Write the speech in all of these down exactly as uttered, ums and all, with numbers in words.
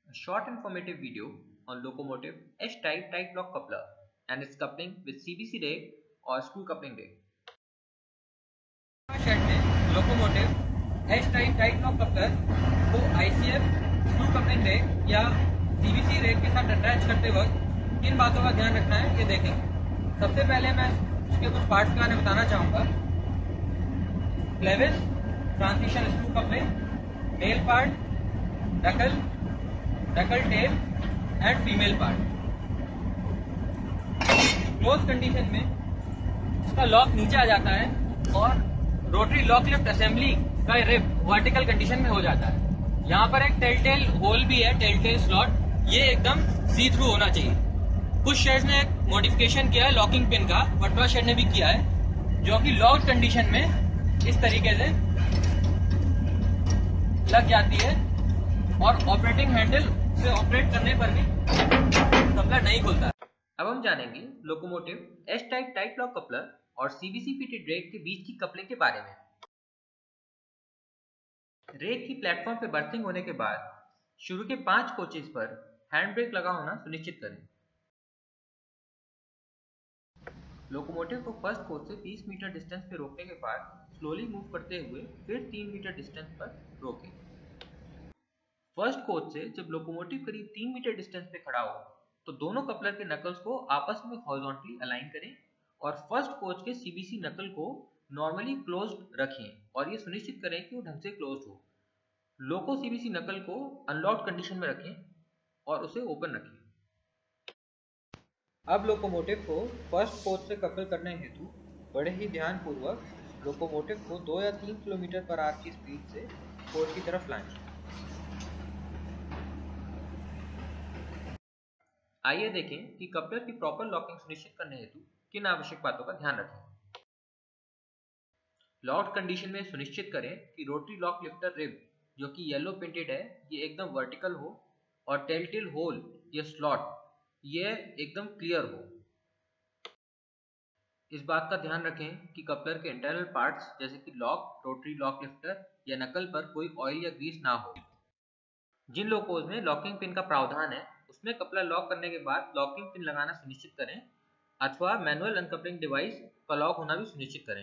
A short informative video on locomotive H-type tight lock coupler and its coupling with C B C rake or screw coupling rake. Shed में locomotive H-type tight lock coupler को I C F screw coupling rake या C B C rake के साथ attach करते वक्त किन बातों का ध्यान रखना है ये देखेंगे। सबसे पहले मैं इसके कुछ पार्ट्स के बारे में बताना चाहूँगा। Clevis, transmission screw coupling, male part, डकल, डकल tail end female part. Close condition में इसका लॉक नीचे आ जाता है और रोटरी लॉक लिफ्ट असेंबली का रिब वर्टिकल कंडीशन में हो जाता है। यहाँ पर एक टेलटेल होल भी है, टेलटेल स्लॉट, ये एकदम सी थ्रू होना चाहिए। कुछ शेड्स ने एक मॉडिफिकेशन किया है लॉकिंग पिन का, वटवा शेड ने भी किया है, जो कि लॉक कंडीशन में इस तरीके से लग जाती है और ऑपरेटिंग हैंडल से ऑपरेट करने पर भी कपलर नहीं खुलता है। अब हम जानेंगे locomotive H type tight lock coupler और सीबीसी फिटेड रेक के बीच की कपलिंग के बारे में। रेक की प्लेटफॉर्म पर बर्थिंग होने के बाद शुरू के पांच कोचेस पर हैंड ब्रेक लगा होना सुनिश्चित करें। लोकोमोटिव को फर्स्ट कोच से तीस मीटर डिस्टेंस पे रोकने के बाद स्लोली मूव करते हुए फिर तीन मीटर डिस्टेंस पर रोकें। फर्स्ट कोच से जब लोकोमोटिव करीब तीन मीटर डिस्टेंस पे खड़ा हो तो दोनों कपलर के नकल्स को आपस में हॉरिजॉन्टली अलाइन करें और फर्स्ट कोच के सीबीसी नकल को नॉर्मली क्लोज्ड रखें और ये सुनिश्चित करें कि वो ढंग से क्लोज्ड हो। लोको सीबीसी नकल को अनलॉक्ड कंडीशन में रखें और उसे ओपन रखें। अब लोकोमोटिव को फर्स्ट कोच से कपल करने हेतु बड़े ही ध्यानपूर्वक लोकोमोटिव को दो या तीन किलोमीटर पर आवर की स्पीड से कोच की तरफ लाएं। आइए देखें कि कपलर की प्रॉपर लॉकिंग सुनिश्चित करने हेतु किन आवश्यक बातों का ध्यान रखें। लॉक्ड कंडीशन में सुनिश्चित करें कि रोटरी लॉक लिफ्टर रिब जो कि येलो पेंटेड है ये एकदम वर्टिकल हो और टेलटेल होल या स्लॉट ये एकदम क्लियर हो। इस बात का ध्यान रखें कि कपलर के इंटरनल पार्ट्स जैसे कि लॉक, रोटरी लॉक लिफ्टर या नकल पर कोई ऑयल या ग्रीस ना हो। जिन लोकोज में लॉकिंग पिन का प्रावधान है उसमें कपलर लॉक करने के बाद लॉकिंग पिन लगाना सुनिश्चित करें अथवा मैनुअल अनकपलिंग डिवाइस का लॉक होना भी सुनिश्चित करें।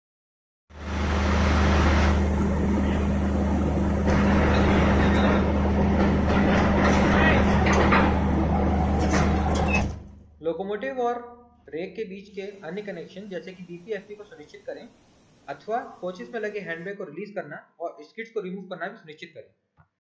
लोकोमोटिव और रेक के बीच के अन्य कनेक्शन जैसे कि बीपीएफपी को सुनिश्चित करें अथवा कोचेस में लगे हैंडब्रेक को रिलीज करना और स्किड्स को रिमूव करना भी सुनिश्चित करें।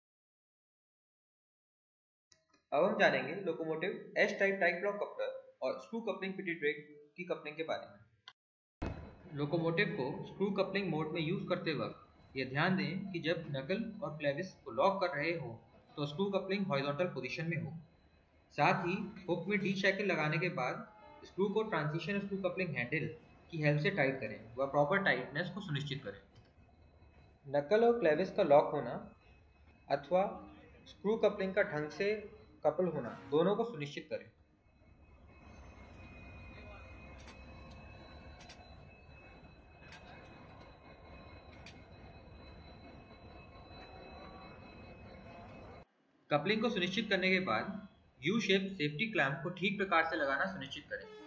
अब हम जानेंगे locomotive H type tight lock coupler और स्क्रू कपलिंग फिटेड रेक की कपलिंग के बारे में। लोकोमोटिव को स्क्रू कपलिंग मोड में यूज करते वक्त यह ध्यान दें कि जब नकल और क्लेविस को लॉक कर रहे हो तो स्क्रू कपलिंग हॉरिजॉन्टल पोजीशन में हो। साथ ही हुक में डी शैकल लगाने के बाद स्क्रू को ट्रांजिशन स्क्रू कपलिंग हैंडल की हेल्प से टाइट करें व प्रॉपर टाइटनेस को सुनिश्चित करें। नकल और क्लेविस का लॉक होना अथवा स्क्रू कपलिंग का ढंग से कपल होना दोनों को सुनिश्चित करें। कपलिंग को सुनिश्चित करने के बाद यू शेप सेफ्टी क्लैंप को ठीक प्रकार से लगाना सुनिश्चित करें।